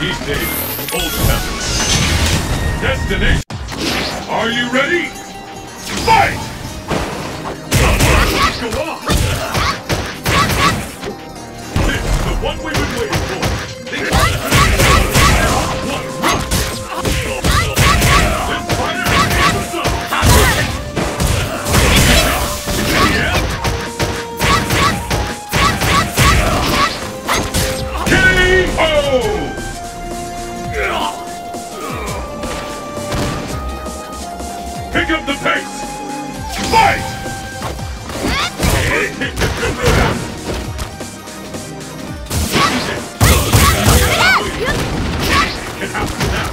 Key stage, Old Temple. Destination. Are you ready? Fight! Go on! This is the one we've been waiting for. This fighter is in the zone. Pick up the pace! Fight! Can happen now.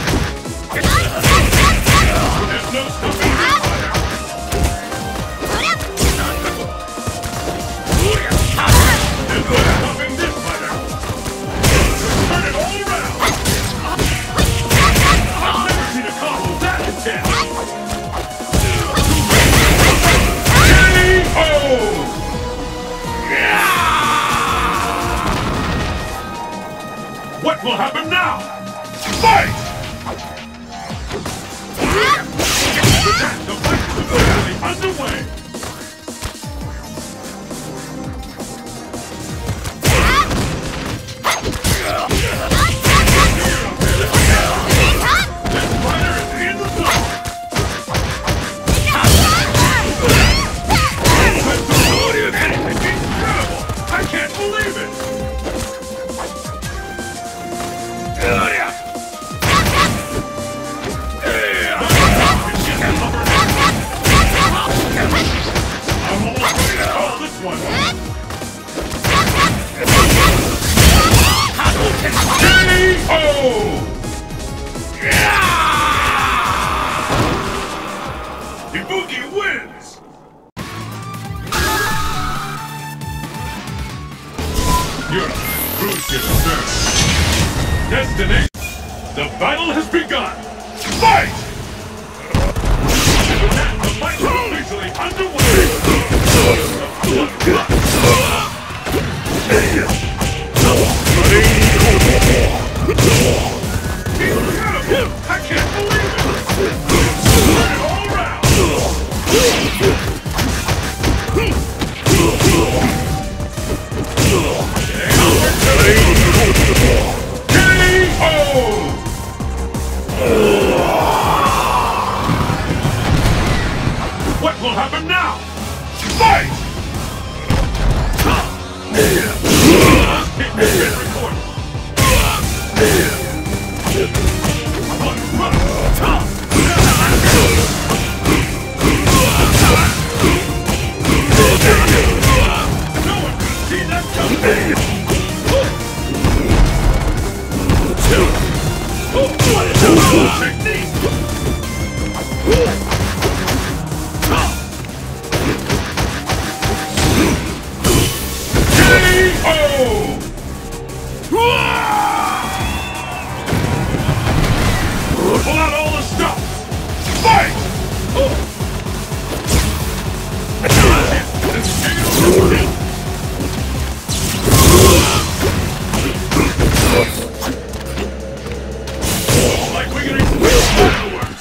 There's no stopping this fire. There's no stopping this fighter. Turn it all around. I've never seen a combo that intense. What will happen now? Fight! The fight is officially underway! This fighter is in the zone! Incredible! I can't believe it! I'm almost ready to call this one. K.O. Ibuki wins! Europe, cruise ship stern. Destination. The battle has begun! Fight! The fight is officially underway! Incredible! I can't believe it! Turn it all around! K.O. What will happen now? Fight! Hit this been recorded. No one can see that coming. What is that technique? K.O. Pull out all the stuff! Fight! Like we're gonna explain fireworks!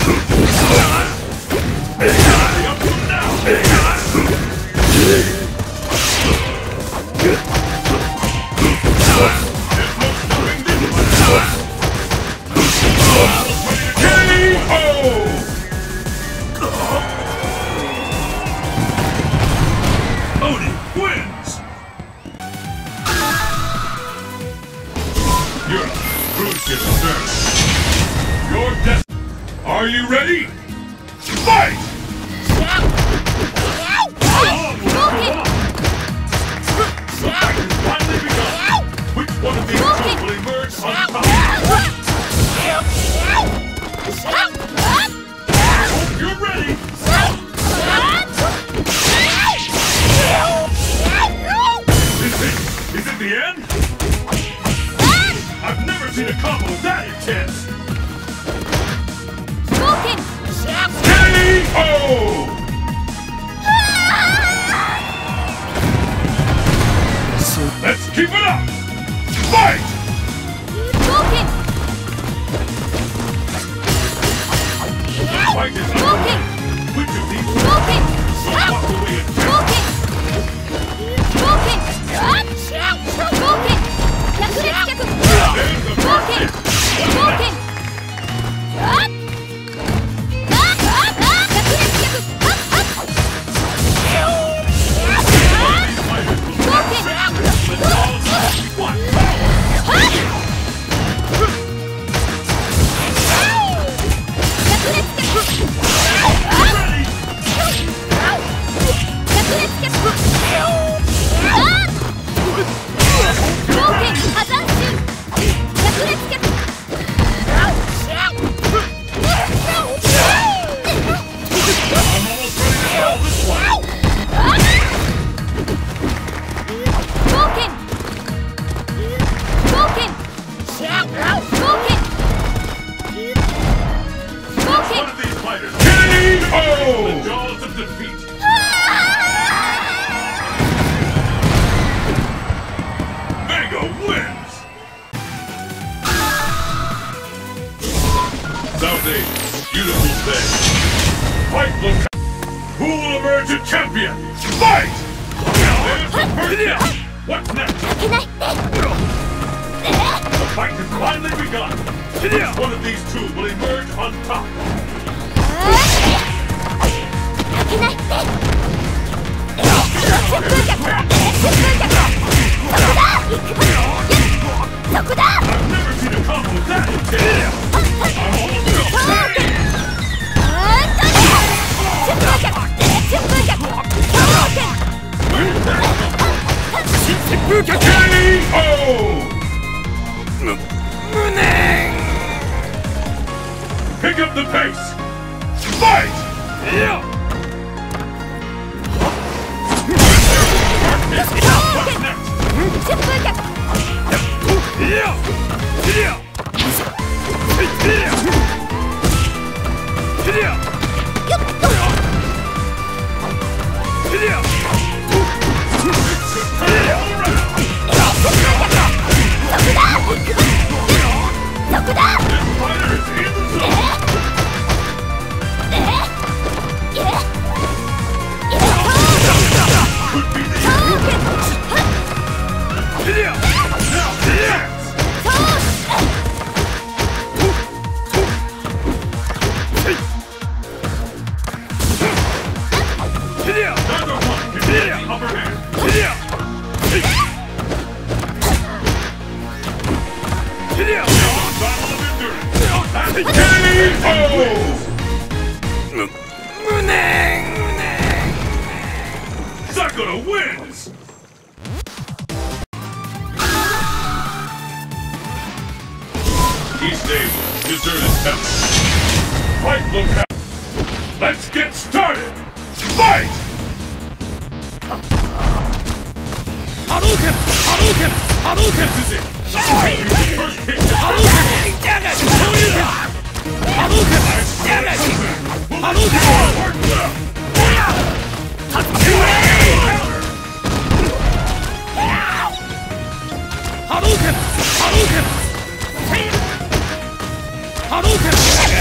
Up to now! Oni wins! Europe, cruise ship stern. Your death. Are you ready? Fight! The fight has finally begun. Which one of these two will emerge on top? Hope you're ready! Is it the end? I've never seen a combo that intense! K.O. Let's keep it up! Fight! fight is Smoking! underway. Which of these Smoking! will walk away in Smoking! Smoking! Smoking! 百列脚 There's the Smoking! Smoking! 百列脚 Smoking! The jaws of defeat. Mega wins. Someday, beautiful day. Fight will come. Who will emerge a champion? Fight! Now there's the first hit. What's next? The fight has finally begun. Which one of these two will emerge on top? I've never seen a combo that intense. I'm almost Pick up the pace! Fight! What's next? Sakura wins! Each day, dessert is coming. Fight will come. Let's get started! Fight! Hadouken! Hadouken! Hadouken! This is it! First hit! Hadouken! Hadouken! Hadouken! Hadouken! Hadouken! Hadouken!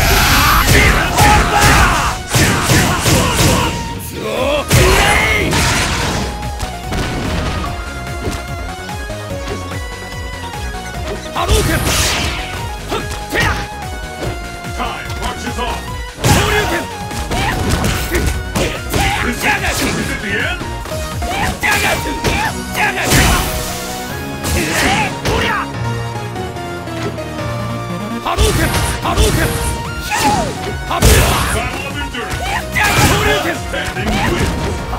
Hadouken! Time marches on! Hadouken! Is it the end? Hadouken! Hadouken! Battle of endurance! Hadouken! Standing wins!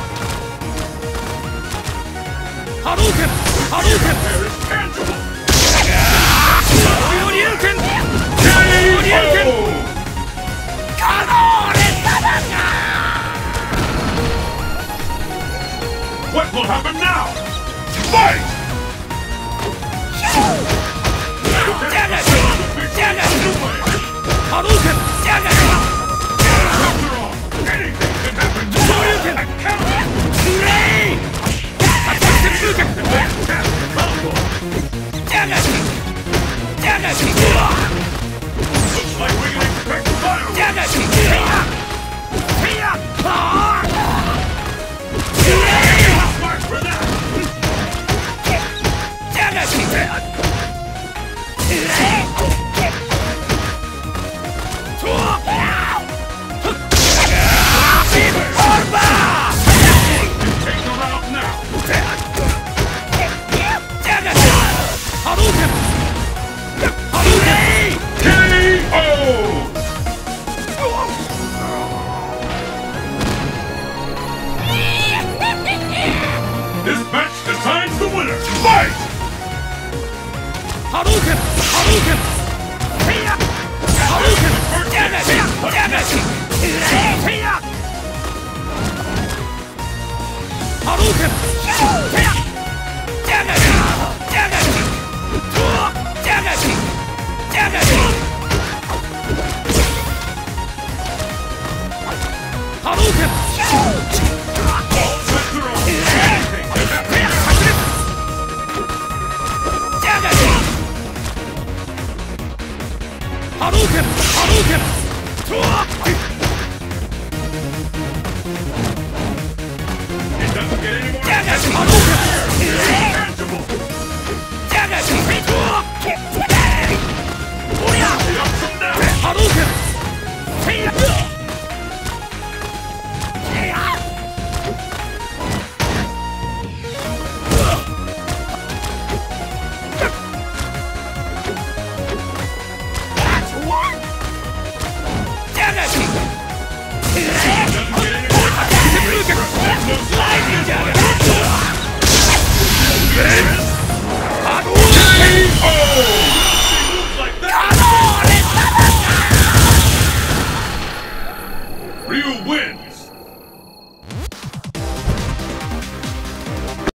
Hadouken! Hadouken! There is tangible! Hadouken! Hadouken! What will happen now? Fight! Hadouken! After all, anything can happen. Hadouken! Looks like we can expect fire! Fight! Hadouken! Hadouken! Heya! Hadouken! Damage! Damage! Heya! Hadouken! Heya! Damage! Damage! Damage! Damage! Hadouken! Hadouken! Hadouken! It doesn't get any more Damage! tangible! Damage! Up from now! Hadouken! Heya! There's no sliding down!